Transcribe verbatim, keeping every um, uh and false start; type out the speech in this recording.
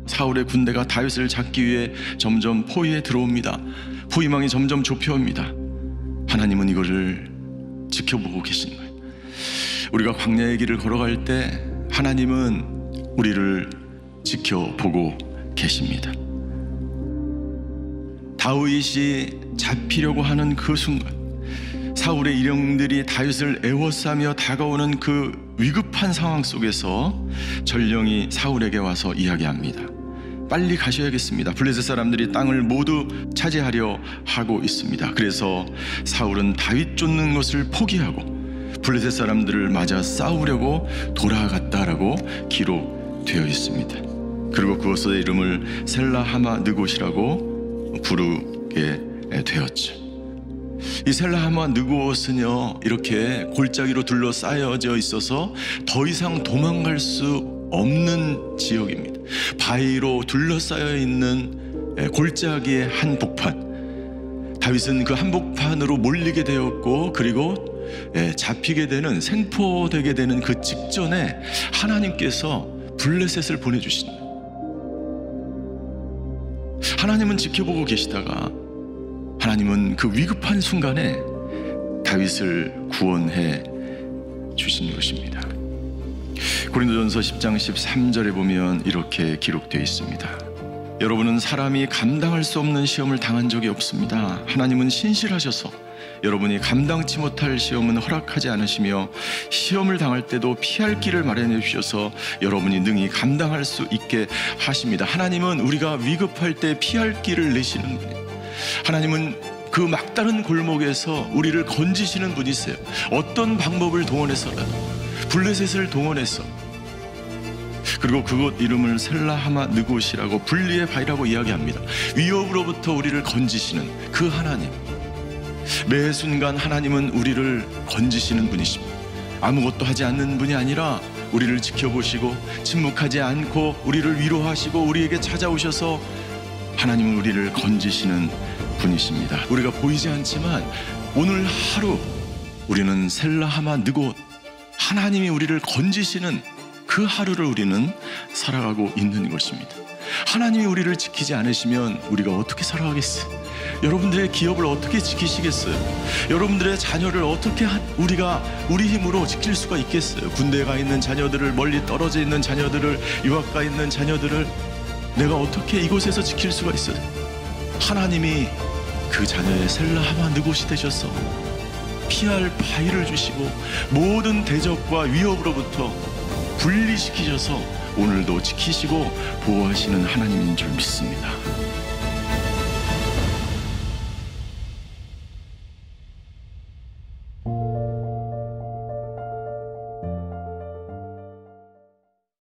사울의 군대가 다윗을 잡기 위해 점점 포위에 들어옵니다. 포위망이 점점 좁혀옵니다. 하나님은 이거를 지켜보고 계신 거예요. 우리가 광야의 길을 걸어갈 때 하나님은 우리를 지켜보고 계십니다. 다윗이 잡히려고 하는 그 순간, 사울의 일행들이 다윗을 에워싸며 다가오는 그 위급한 상황 속에서 전령이 사울에게 와서 이야기합니다. 빨리 가셔야겠습니다. 블레셋 사람들이 땅을 모두 차지하려 하고 있습니다. 그래서 사울은 다윗 쫓는 것을 포기하고 블레셋 사람들을 맞아 싸우려고 돌아갔다라고 기록되어 있습니다. 그리고 그곳의 이름을 셀라하마 느곳이라고 부르게 되었죠. 이 셀라하마 느곳은요, 이렇게 골짜기로 둘러싸여져 있어서 더 이상 도망갈 수 없는 지역입니다. 바위로 둘러싸여 있는 골짜기의 한복판. 다윗은 그 한복판으로 몰리게 되었고, 그리고 잡히게 되는, 생포되게 되는 그 직전에 하나님께서 블레셋을 보내주신 거예요. 하나님은 지켜보고 계시다가 하나님은 그 위급한 순간에 다윗을 구원해 주신 것입니다. 고린도전서 십 장 십삼 절에 보면 이렇게 기록되어 있습니다. 여러분은 사람이 감당할 수 없는 시험을 당한 적이 없습니다. 하나님은 신실하셔서 여러분이 감당치 못할 시험은 허락하지 않으시며 시험을 당할 때도 피할 길을 마련해 주셔서 여러분이 능히 감당할 수 있게 하십니다. 하나님은 우리가 위급할 때 피할 길을 내시는 분이에요. 하나님은 그 막다른 골목에서 우리를 건지시는 분이세요. 어떤 방법을 동원해서라도, 블레셋을 동원해서, 그리고 그곳 이름을 셀라하마 느곳이라고, 분리의 바위라고 이야기합니다. 위협으로부터 우리를 건지시는 그 하나님. 매 순간 하나님은 우리를 건지시는 분이십니다. 아무것도 하지 않는 분이 아니라 우리를 지켜보시고 침묵하지 않고 우리를 위로하시고 우리에게 찾아오셔서 하나님은 우리를 건지시는 분이십니다. 우리가 보이지 않지만 오늘 하루 우리는 셀라하마 느곳, 하나님이 우리를 건지시는 그 하루를 우리는 살아가고 있는 것입니다. 하나님이 우리를 지키지 않으시면 우리가 어떻게 살아가겠어요? 여러분들의 기업을 어떻게 지키시겠어요? 여러분들의 자녀를 어떻게 우리가 우리 힘으로 지킬 수가 있겠어요? 군대에 가 있는 자녀들을, 멀리 떨어져 있는 자녀들을, 유학 가 있는 자녀들을 내가 어떻게 이곳에서 지킬 수가 있어요? 하나님이 그 자녀의 셀라하마 느곳이 되셔서 피할 바위를 주시고 모든 대적과 위협으로부터 분리시키셔서 오늘도 지키시고 보호하시는 하나님인 줄 믿습니다.